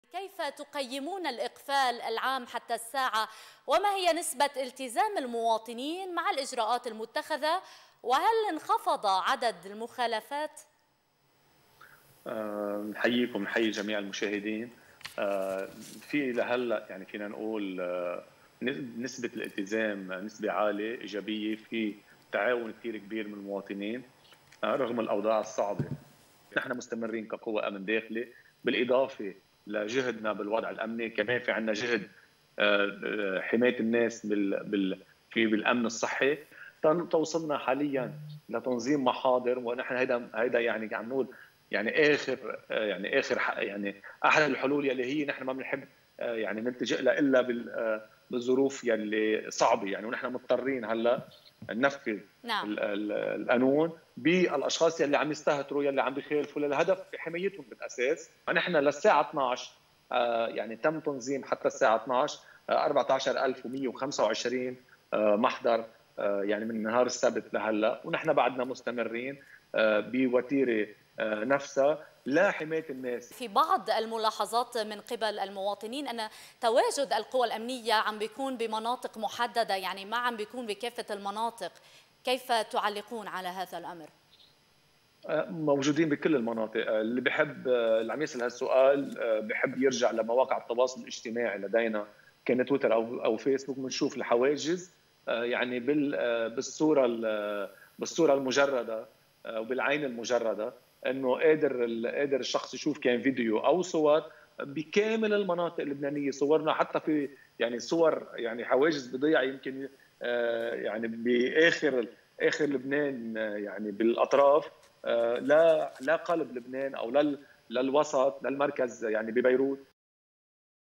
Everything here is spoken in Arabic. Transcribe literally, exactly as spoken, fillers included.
كيف تقيمون الإقفال العام حتى الساعة؟ وما هي نسبة التزام المواطنين مع الإجراءات المتخذة؟ وهل انخفض عدد المخالفات؟ آه، نحييكم، نحيي جميع المشاهدين. آه، في لهلا يعني فينا نقول آه، نسبة الالتزام نسبة عالية إيجابية، في تعاون كثير كبير من المواطنين آه، رغم الأوضاع الصعبة. نحن مستمرين كقوة أمن داخلي، بالإضافة لجهدنا بالوضع الأمني كمان في عندنا جهد آه، آه، حماية الناس بال بال في بالأمن الصحي. توصلنا حاليا لتنظيم محاضر، ونحن هيدا هيدا يعني عم نقول يعني اخر آه، يعني اخر يعني احد الحلول يلي هي نحن ما بنحب آه، يعني نلتجئ لها الا آه، بالظروف يلي صعبه يعني، ونحن مضطرين هلا ننفذ نعم. القانون بالاشخاص يلي عم يستهتروا، يلي عم بيخالفوا للهدف حمايتهم بالاساس. فنحن للساعه اثنعش آه، يعني تم تنظيم حتى الساعه اثنعش آه، أربعة عشر ألف ومئة وخمسة وعشرين آه، محضر آه، يعني من نهار السبت لهلا، ونحن بعدنا مستمرين آه، بوتيره آه، نفسها لحمايه الناس. في بعض الملاحظات من قبل المواطنين أن تواجد القوى الأمنية عم بيكون بمناطق محددة، يعني ما عم بيكون بكافة المناطق. كيف تعلقون على هذا الأمر؟ موجودين بكل المناطق. اللي بحب اللي عم يسال هالسؤال بحب يرجع لمواقع التواصل الاجتماعي لدينا، كان تويتر او او فيسبوك، بنشوف الحواجز يعني بالصوره بالصوره المجرده وبالعين المجرده، انه قادر قادر الشخص يشوف كان فيديو او صور بكامل المناطق اللبنانيه. صورنا حتى في يعني صور يعني حواجز بضيعه يمكن يعني باخر اخر لبنان يعني بالاطراف، لا لا قلب لبنان او للوسط للمركز يعني ببيروت.